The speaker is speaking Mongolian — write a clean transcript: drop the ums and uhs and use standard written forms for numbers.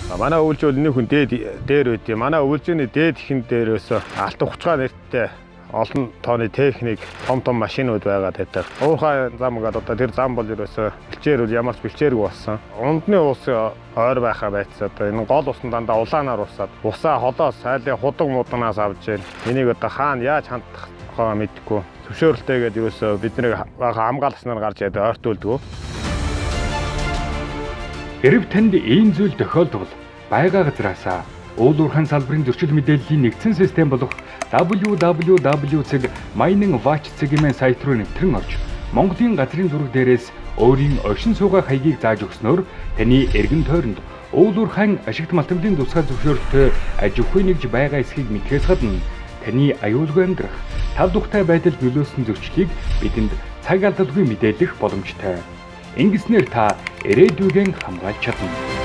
Манай өвлжөөл нэг хүн дээр үдээ. Манай өвлжөөний дээд ихэн дээрээс алтан хуцгаа нэртэй олон тооны техник, том машинууд байгаа гэдэг. Уурхай зам гэдэг одоо тэр зам бол ерөөсөө бэлчээр үл ямарч бэлчээргүй болсон. Ундны уус ойр байхаа байцаа одоо энэ гол усан дандаа улаанаар усаад усаа холоос сайлын худаг муданаас авч जैन. Энийг одоо хаана яаж хандах тухай мэдэхгүй. Зөвшөөрөлтэйгээд ерөөсөө бидний хамгаалснаар гарч яд ойртуулдаг. Хэрв танд ийм зүйл тохиолдвол байгаа газараасаа уулуурхайн салбарын зөрчил мэдээллийн нэгдсэн систем болох www.miningwatch-ийн сайт руу нэвтрэн орж Монголын газрын зураг дээрээс өөрийн оршин суугах хаягийг зааж өгснөөр таны эргэн тойронд уулуурхайн ашигт малтмлын тусгай зөвшөөрөлтөй аж ахуйн нэгж байгаа эсхийг мэдхээс гадна таны аюулгүй амьдрах, тав тухтай байдал нөлөөсөн зөрчлийг бидэнд цаг алдалгүй мэдээлэх боломжтой. Ингэснээр та ирээдүйг хамгаалж чадна.